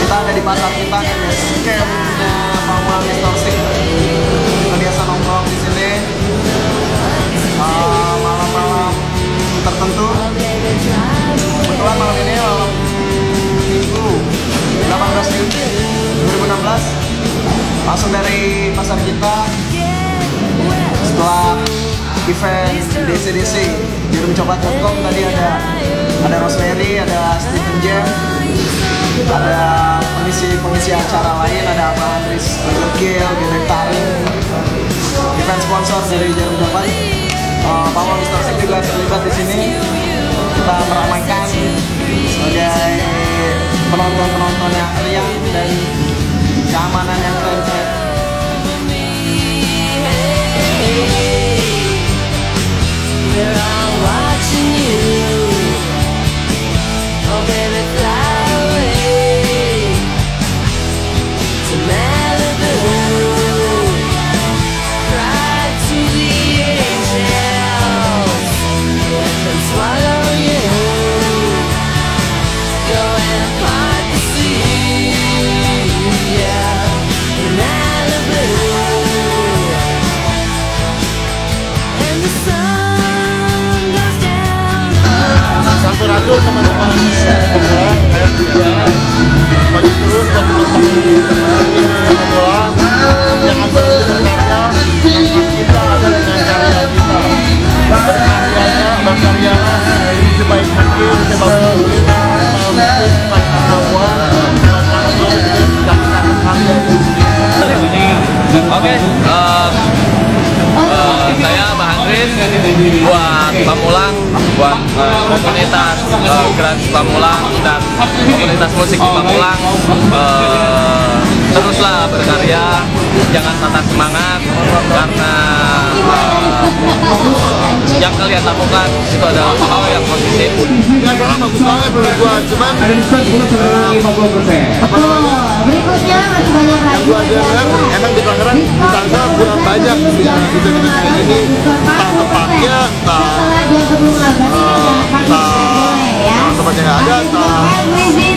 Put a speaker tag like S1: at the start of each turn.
S1: Kita ada di pasar kita nih, guys. Campnya Pamulang Distorsi. Kita biasa nongkrong di sini. Malam-malam tertentu. Kebetulan malam ini malam Minggu 18 Juni 2016. Langsung dari pasar kita. Setelah event DC di roomcoklat.com tadi ada Rosemary, ada Stephen Jam, ada pengisi acara lain, ada Abah Andris, Gil, Gedek Taring, event sponsor dari Jarum Coklat. Pamulang Distorsi juga terlibat di sini. Kita meramaikan sebagai penonton yang riang dan keamanan yang keren.
S2: We're all watching you. Oh baby, fly away to Malibu, right to the angels, and swallow you. Go and part the sea, yeah, in Malibu, and the sun.
S3: Sampurasun teman-teman semua, bagi terus dan teman-teman jangan berhenti kita ada dengan karya kita, berkarya sebaik mungkin, sebaik
S4: Oke, saya Abah Andris buat Pamulang, buat komunitas Grans Pamulang dan komunitas musik di Pamulang. Teruslah berkarya, jangan patah semangat karena yang kalian lakukan itu adalah hal yang positif.
S3: Ya karena bagus banget menurut gua, cuman
S5: berikutnya masih banyak lagi.
S3: gua dengar emang di Tangerang kurang banyak event kayak gini, entah tempatnya, entah tempatnya nggak ada, entah